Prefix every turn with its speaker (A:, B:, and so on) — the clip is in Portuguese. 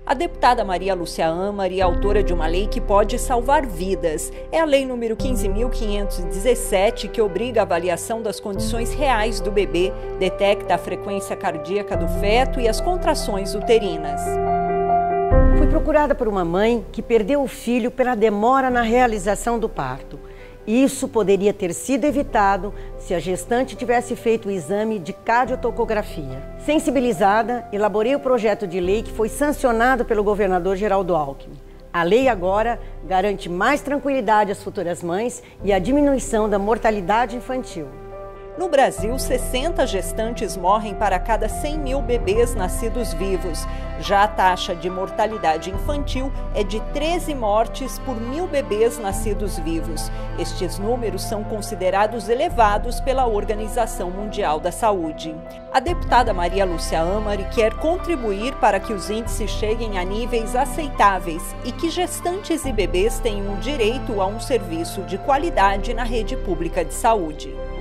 A: A deputada Maria Lúcia Amari é autora de uma lei que pode salvar vidas. É a Lei número 15.517, que obriga a avaliação das condições reais do bebê, detecta a frequência cardíaca do feto e as contrações uterinas.
B: Fui procurada por uma mãe que perdeu o filho pela demora na realização do parto. Isso poderia ter sido evitado se a gestante tivesse feito o exame de cardiotocografia. Sensibilizada, elaborei o projeto de lei que foi sancionado pelo governador Geraldo Alckmin. A lei agora garante mais tranquilidade às futuras mães e a diminuição da mortalidade infantil.
A: No Brasil, 60 gestantes morrem para cada 100 mil bebês nascidos vivos. Já a taxa de mortalidade infantil é de 13 mortes por 1.000 bebês nascidos vivos. Estes números são considerados elevados pela Organização Mundial da Saúde. A deputada Maria Lúcia Amari quer contribuir para que os índices cheguem a níveis aceitáveis e que gestantes e bebês tenham direito a um serviço de qualidade na rede pública de saúde.